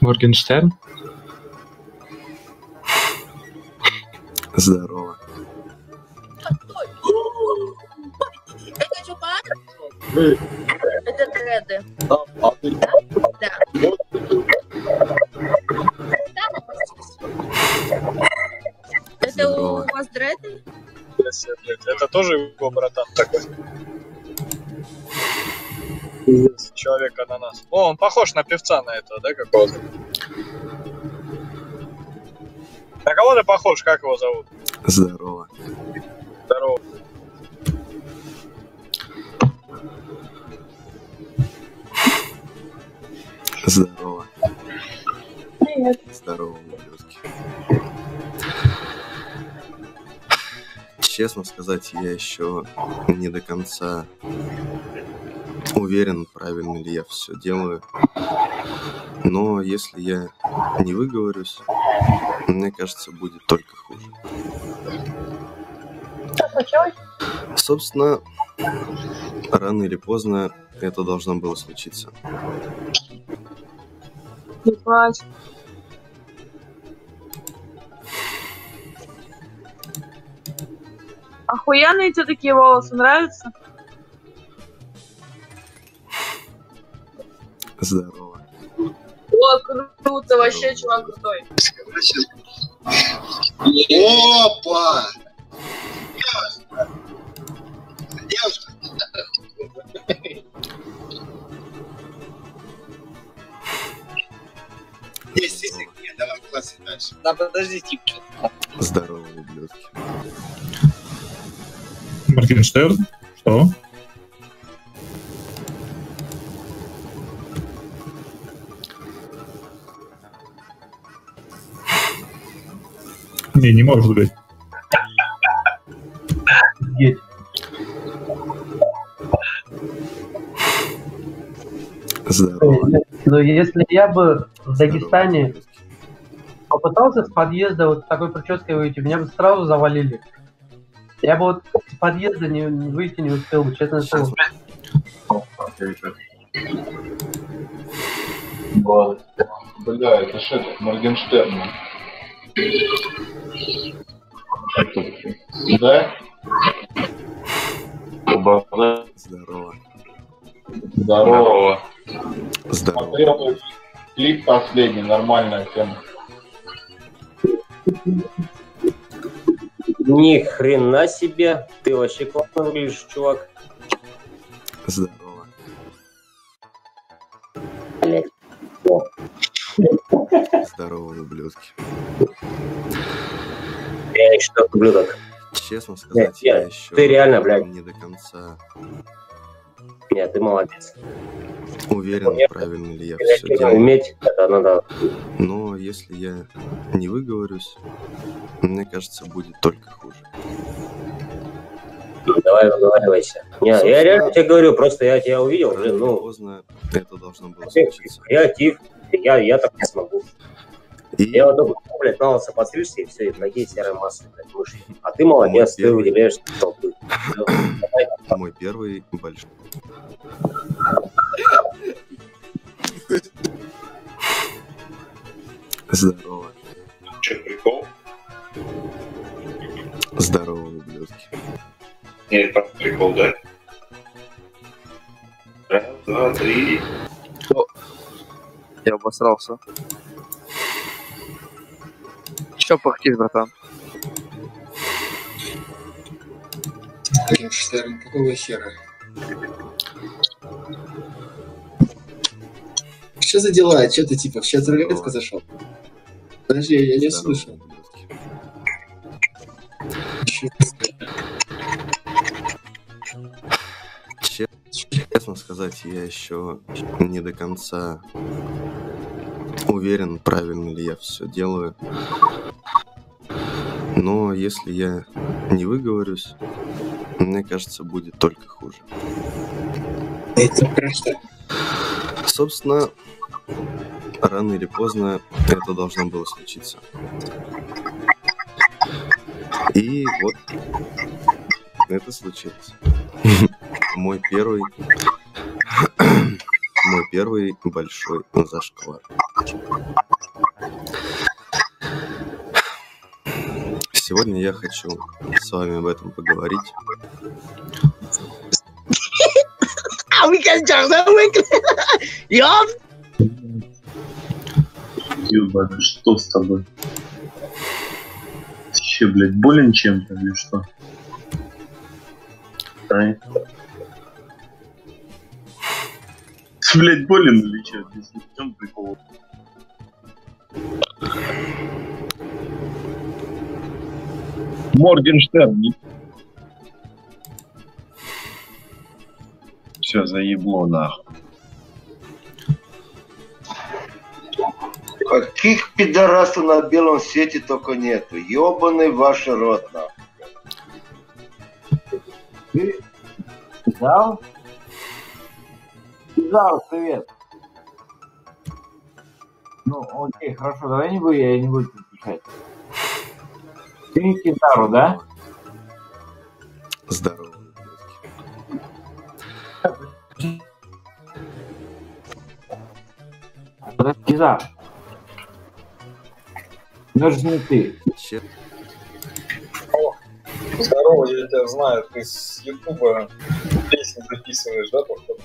Моргенштерн? Здорово. Это что, пара? Это дреды. Да. Это у вас дреды? Это тоже его братан такой. Человек-ананас. О, он похож на певца на этого, да, какого-то? На кого ты похож? Как его зовут? Здорово. Здорово. Здорово. Привет. Здорово, ублюдки. Честно сказать, я еще не до конца уверен, правильно ли я все делаю. Но если я не выговорюсь, мне кажется, будет только хуже. Что случилось? Собственно, рано или поздно это должно было случиться. Не плачь. Охуенные тебе такие волосы, нравятся? Здорово. О, круто, вообще чувак крутой. Опа! Девушка! Есть, нет, давай в классе дальше. Да подожди, типки. Здорово, ублюдки. Моргенштерн? Что? Не может быть. Здорово. Но если я бы в Здорово, Дагестане ублюдки. попытался с подъезда вот с такой прической выйти, меня бы сразу завалили. Я бы вот с подъезда выйти не успел бы, честное слово. Бля, это ж этот, Моргенштерн. Да? Здорово. Здорово. Здорово. Смотрел клип последний, нормальная тема. Ни хрена себе, ты вообще классно выглядишь, чувак. Здорово. Блять. Здорово, ублюдки. Я что, ублюдок. Честно сказать, Нет, я еще ты реально, блядь. не до конца Нет, ты молодец. уверен, Нет, правильно ли я все Если делаю. уметь, это надо. Но если я не выговорюсь, мне кажется, будет только хуже. Давай, выговаривайся. Не, Собственно, я реально тебе говорю, просто я тебя увидел, Рано блин, или ну, поздно это должно было ты случиться. креатив, я так не смогу. И Я вот только, блядь, на лысо подстрижься, и все, и ноги серой массы, блядь, мыши. А ты молодец, ты первый. выделяешься из толпы. мой первый большой. Здорово. Че, прикол? Здорово, ублюдки. Нет, прикол, да? Раз, два, три. Я обосрался. Чё пахтишь, братан? Моргенштерн, какого хера? Что за дела? Че ты типа в чат рулетку зашел? Подожди, я не Здорово, слышу. ублюдки. Честно сказать, я еще не до конца уверен, правильно ли я все делаю. Но если я не выговорюсь, мне кажется, будет только хуже. Это просто... Собственно, рано или поздно это должно было случиться. И вот это случилось. Мой первый большой зашквар. Сегодня я хочу с вами об этом поговорить. А вы как Ёбаный, что с тобой? Ты че, блядь, болен чем-то или что? Ай. Ты, блядь, болен или че? В чем прикол? Моргенштерн. Все, заебло нахуй. Каких пидорасов на белом свете только нету. Ёбаный ваш рот, нахуй. Ты кидал? Кидал, привет. Ну, окей, хорошо, давай не буду, я не буду отвечать. Ты не Кизару, да? Здорово. Кизар. Но же не ты. О, здорово, я тебя знаю, ты с Ютуба песни записываешь, да, походу?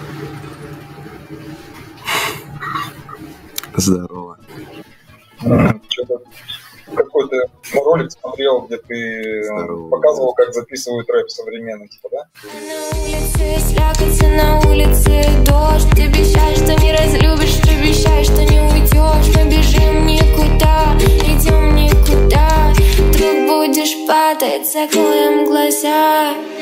Здорово. Что-то какой-то ролик смотрел, где ты показывал, как записывают рэп современный, типа, да? На улице слякоть, на улице дождь. Ты обещаешь, что не разлюбишь, ты обещаешь, что не уйдешь. Мы бежим никуда, идем никуда. Вдруг будешь падать, закроем глаза.